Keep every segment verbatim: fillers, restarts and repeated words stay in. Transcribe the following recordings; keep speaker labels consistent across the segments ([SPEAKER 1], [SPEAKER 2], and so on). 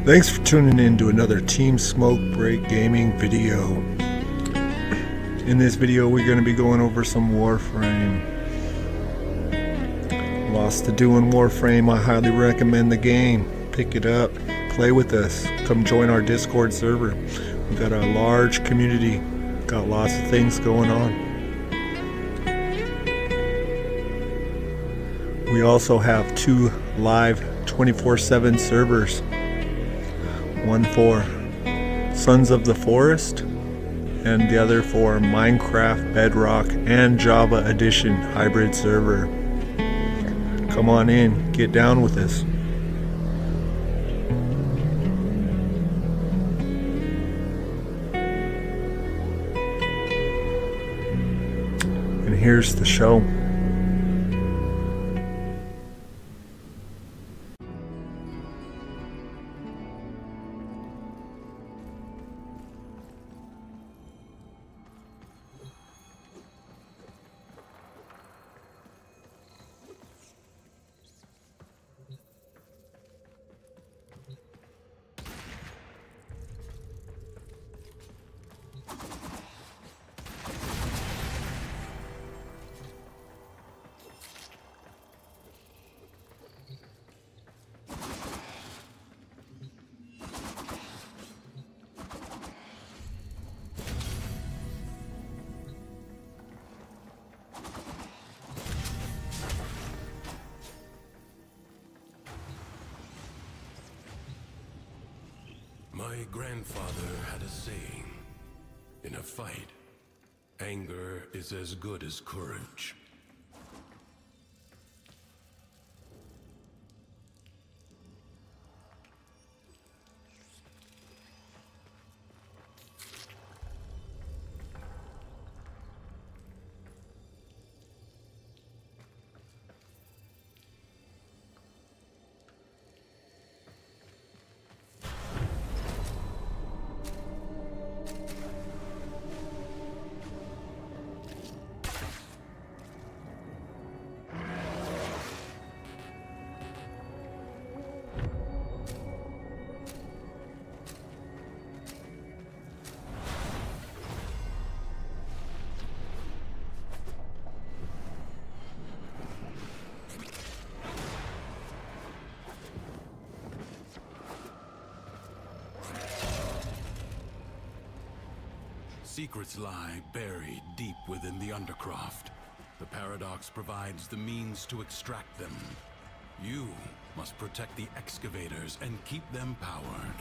[SPEAKER 1] Thanks for tuning in to another Team Smokebreak gaming video. In this video we're going to be going over some Warframe. Lots to do in Warframe. I highly recommend the game. Pick it up, play with us, come join our Discord server. We've got a large community, got lots of things going on. We also have two live twenty-four seven servers. One for Sons of the Forest and the other for Minecraft, Bedrock, and Java Edition hybrid server. Come on in, get down with us. And here's the show.
[SPEAKER 2] My grandfather had a saying, in a fight, anger is as good as courage. Secrets lie buried deep within the Undercroft. The Paradox provides the means to extract them. You must protect the excavators and keep them powered.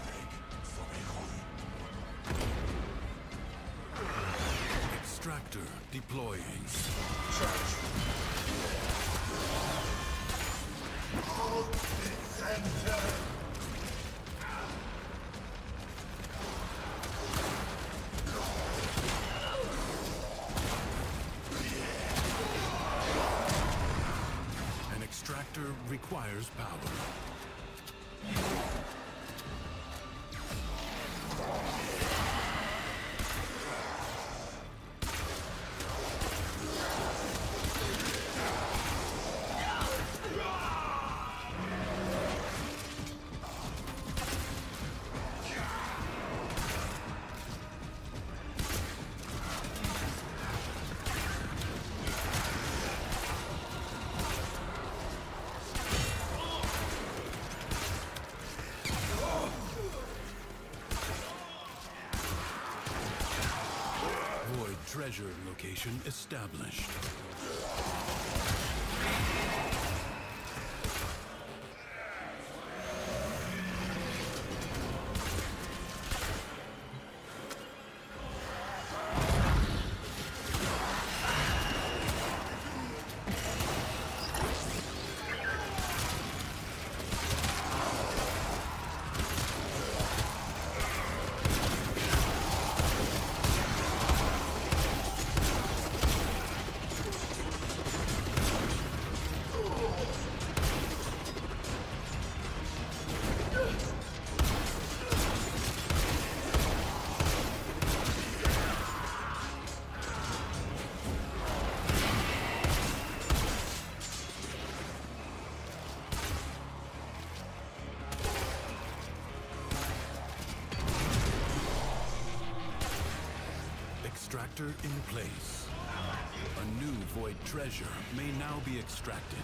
[SPEAKER 2] Extractor deploying. Extractor requires power. Treasure location established. Extractor in place. A new void treasure may now be extracted.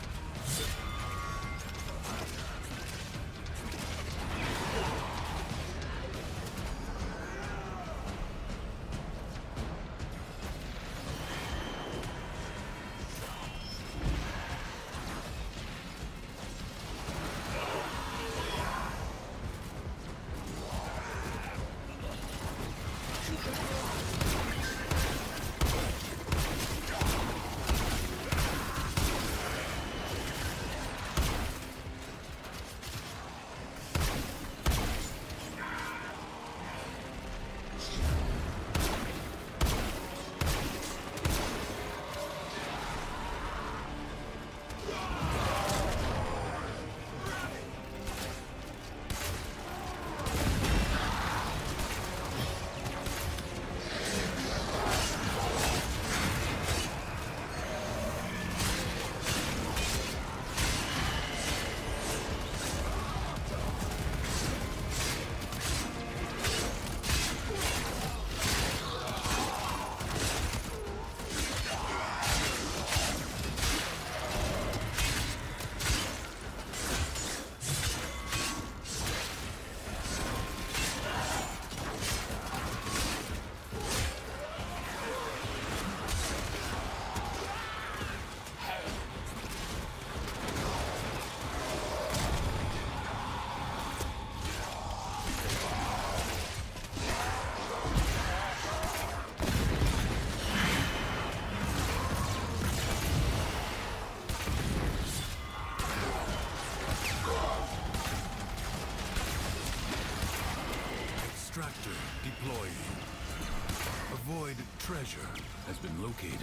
[SPEAKER 2] Extractor deployed. A void treasure has been located.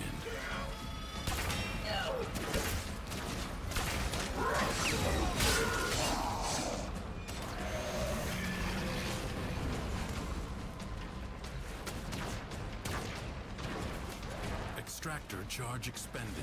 [SPEAKER 2] Extractor charge expended.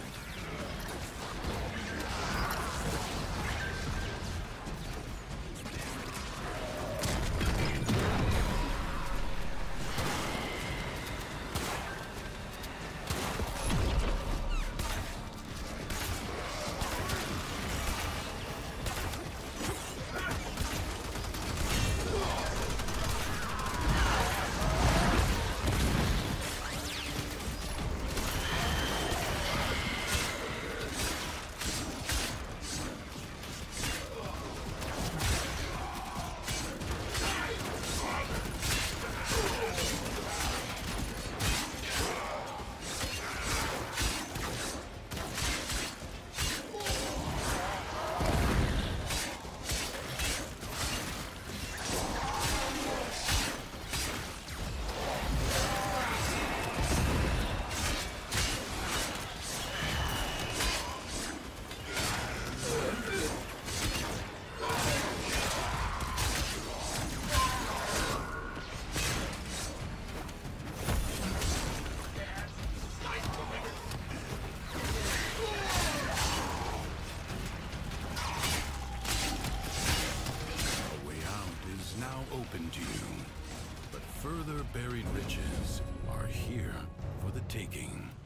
[SPEAKER 2] Open to you, but further buried riches are here for the taking.